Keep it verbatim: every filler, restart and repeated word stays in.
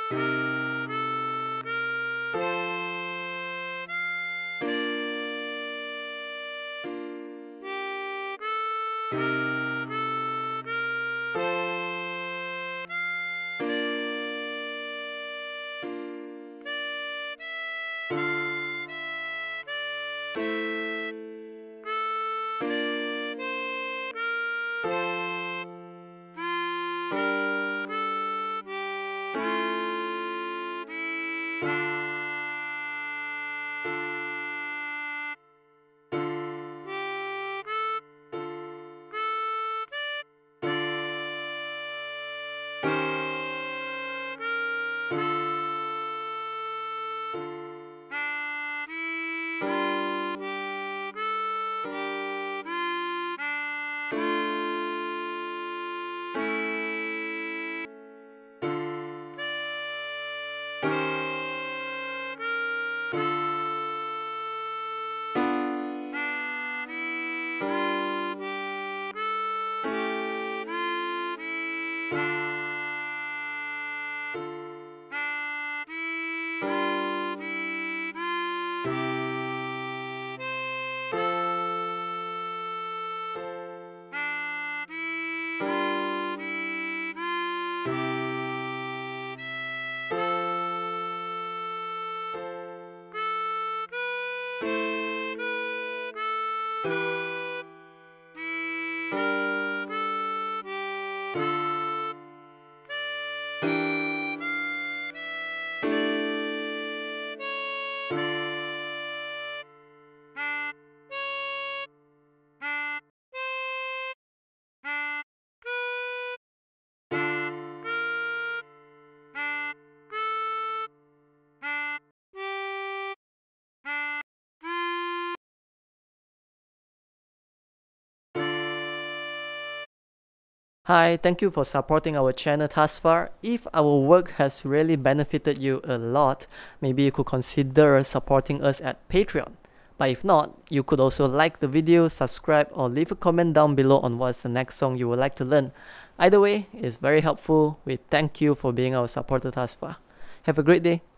Hi, thank you for supporting our channel thus far. If our work has really benefited you a lot, maybe you could consider supporting us at Patreon. But if not, you could also like the video, subscribe, or leave a comment down below on what's the next song you would like to learn. Either way, it's very helpful. We thank you for being our supporter thus far. Have a great day.